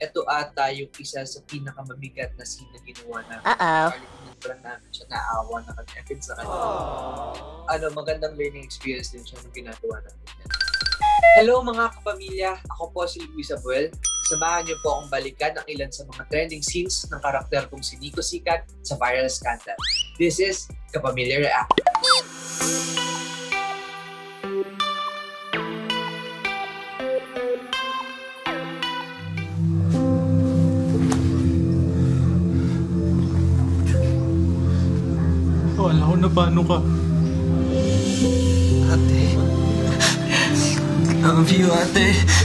ito ata yung isa sa pinakamabigat na scene na ginawa namin. Parang namin siya naawa na kami sa kanya. Magandang learning experience din siya nung ginagawa namin yan. Hello mga kapamilya, ako po si Louise Abuel. Samahan niyo po akong balikan ang ilan sa mga trending scenes ng karakter kong si Nico sikat sa viral scandal. This is Kapamilya React. Wala ko na paano ka. Ate. Love you, ate.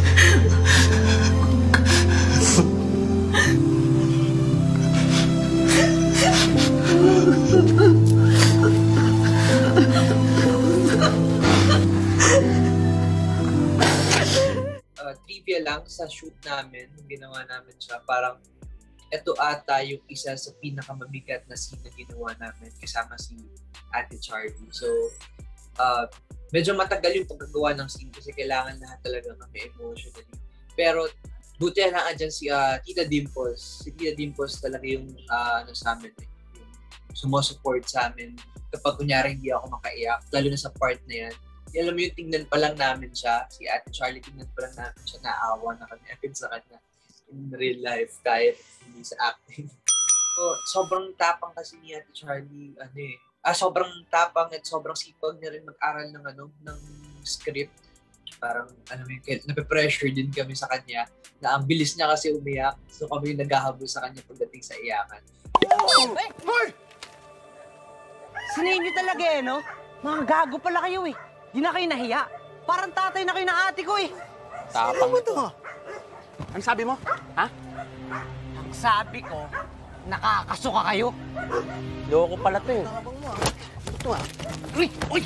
Trivia lang sa shoot namin, ginawa namin siya, parang ito ata yung isa sa pinakamabigat na scene na ginawa namin kasama si Ate Charlie. So, medyo matagal yung pagkagawa ng scene kasi kailangan lahat talaga kami emotionally. Pero, buti na andyan si Tita Dimples. Si Tita Dimples talaga yung sa amin, yung sumusupport sa amin kapag kunyari hindi ako makaiyak, lalo na sa part na yan. Alam mo yung tingnan pa lang namin siya, si Ate Charlie, tingnan pa lang namin siya, naawa na kami sa kanya in real life kahit hindi sa acting. So, sobrang tapang kasi ni Ate Charlie, sobrang tapang at sobrang sipag niya rin mag-aral ng script. Parang, nape-pressure din kami sa kanya na ang bilis niya kasi umiyak. So kami yung naghahabol sa kanya pagdating sa iyakan. Hoy! Sinayin niyo talaga no? Mga gago pala kayo Di na kayo nahiya. Parang tatay na kayo ng ate ko Tapang ito. Ano sabi mo? Ha? Ang sabi ko, nakakasuka kayo. Loko pala to Ito Uy! Uy!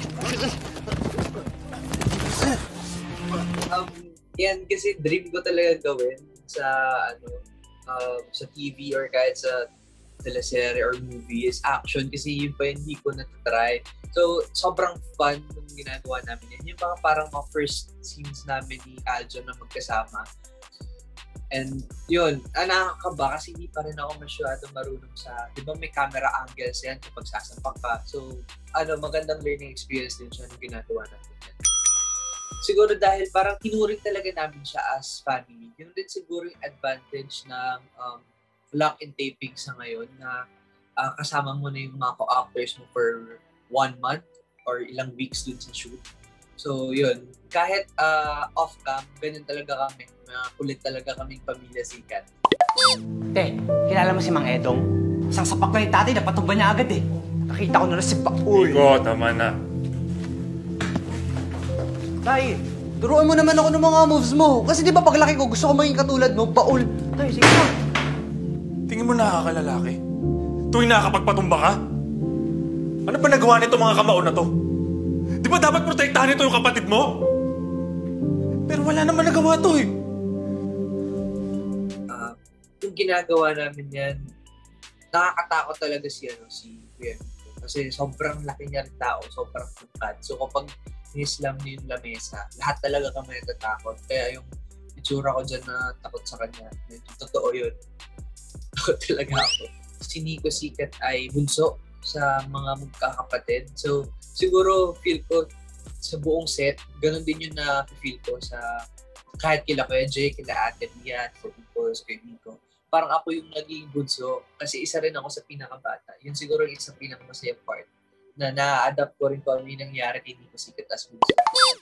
Yan kasi dream ko talaga gawin sa sa TV or kahit sa teleserye or movie is action kasi yun pa hindi ko natatry. So, sobrang fun nung ginagawa namin yan. Yung mga parang mga first scenes namin ni Aljo na magkasama. And yun, nakakaba kasi hindi pa rin ako masyadong marunong sa, di ba may camera angles yan kapag sasampak ka. So, magandang learning experience din siya nung ginagawa namin yan. Siguro dahil parang tinuring talaga namin siya as family. Yun din siguro yung advantage ng lock-in taping sa ngayon na kasama mo na yung mga co-actors mo for 1 month or ilang weeks dun sa shoot. So yun, kahit off-cam, ganyan talaga kami. Kulit talaga kaming pamilya sikat. Te, kilala mo si Mang Edong? Isang sapak na yung tatay, napatumba niya agad Nakita ko na si Baul. Nico, tama na. Tay, turuan mo naman ako ng mga moves mo. Kasi di ba paglaki ko, gusto ko maging katulad mo, Baul. Tay, sige na. Tingin mo nakakalalaki? Tuwing nakakapagpatumba ka? Ano ba nagawa nito mga kamao na to? Di ba dapat protektahan nito yung kapatid mo? Pero wala naman nagawa to Yung ginagawa namin yan, nakakatakot talaga si Kuya Nico. Kasi sobrang laki niya rin tao, sobrang tungkad. So kapag ni-slam niya yung lamesa, lahat talaga kami natatakot. Kaya yung itsura ko dyan na takot sa kanya, medyo totoo yun. Takot talaga ako. Si Nico sikat ay bunso sa mga magkakapatid. So, siguro feel ko sa buong set, ganun din yung na-feel ko sa kahit kila Kuya Jay, kila Ate Mia, kay Nico. Parang ako yung naging bunso kasi isa rin ako sa pinakabata. Yun siguro yung isang pinakamasayang part na na-adapt ko rin kung ano yung nangyari kay Nico sikat as bunso.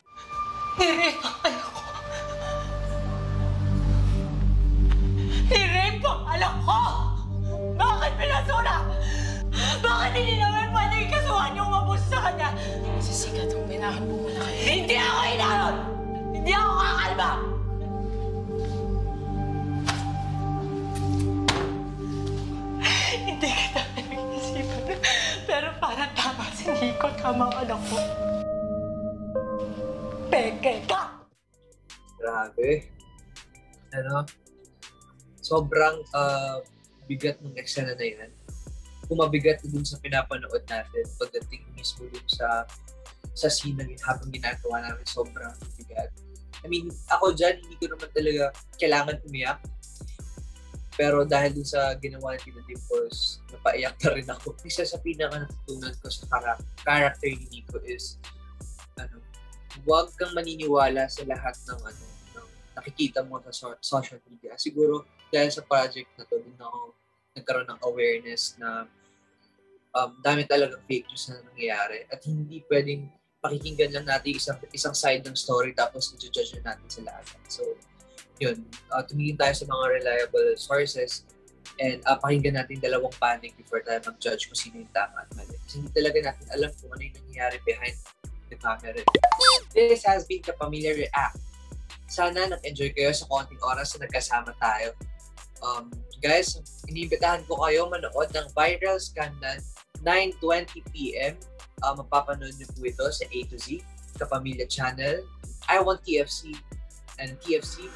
Ni-rape ang anak ko! Bakit pinasura? Bakit hindi naman pwede ikasuhan yung mabuso sa kanya? Kasi sikat ang binahan mo muna kayo. Hindi ako inanon! Hindi ako kakalma! Hindi kita pinag-isipan. Pero parang tama si Nico, tama ang anak ko. Peke ka! Grabe. Sobrang bigat ng eksena na yan. Kumabigat dun sa pinapanood natin pagdating mismo dun sa scene na habang ginagawa namin, sobrang bigat. I mean, ako dyan, hindi ko naman talaga kailangan umiyak. Pero dahil dun sa ginawa ni Tito Dimples, napaiyak na rin ako. Isa sa pinaka-natutunan ko sa character ni Nico is, huwag kang maniniwala sa lahat ng nakikita mo sa social media. Siguro dahil sa project na to, din ako nagkaroon ng awareness na dami talagang fake news na nangyayari at hindi pwedeng pakikinggan lang natin isang side ng story tapos i-judge na natin sa lahat. So, yun. Tumingin tayo sa mga reliable sources and pakinggan natin dalawang panig before tayo mag-judge kung sino yung tama at mali. Kasi hindi talaga natin alam kung ano yung nangyayari behind the camera. This has been Kapamilya React. Sana nag-enjoy kayo sa konting oras na nagkasama tayo. Guys, iniimbitahan ko kayo manood ng Viral Scandal 9:20 p.m. Mapapanood niyo po ito sa A to Z, Kapamilya Channel, iWantTFC, and TFC.